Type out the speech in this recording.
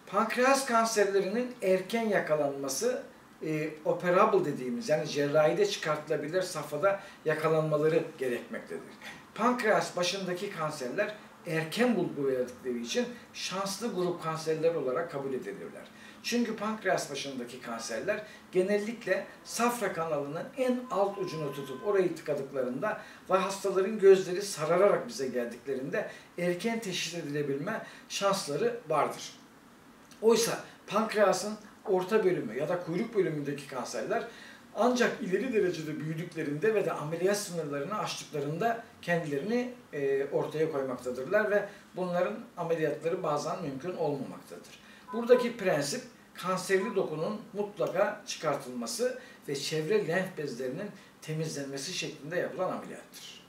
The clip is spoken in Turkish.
Pankreas kanserlerinin erken yakalanması operable dediğimiz, yani cerrahide çıkartılabilir safhada yakalanmaları gerekmektedir. Pankreas başındaki kanserler erken bulgu verdikleri için şanslı grup kanserler olarak kabul edilirler. Çünkü pankreas başındaki kanserler genellikle safra kanalının en alt ucunu tutup orayı tıkadıklarında ve hastaların gözleri sarararak bize geldiklerinde erken teşhis edilebilme şansları vardır. Oysa pankreasın orta bölümü ya da kuyruk bölümündeki kanserler ancak ileri derecede büyüdüklerinde ve de ameliyat sınırlarını aştıklarında kendilerini ortaya koymaktadırlar ve bunların ameliyatları bazen mümkün olmamaktadır. Buradaki prensip kanserli dokunun mutlaka çıkartılması ve çevre lenf bezlerinin temizlenmesi şeklinde yapılan ameliyattır.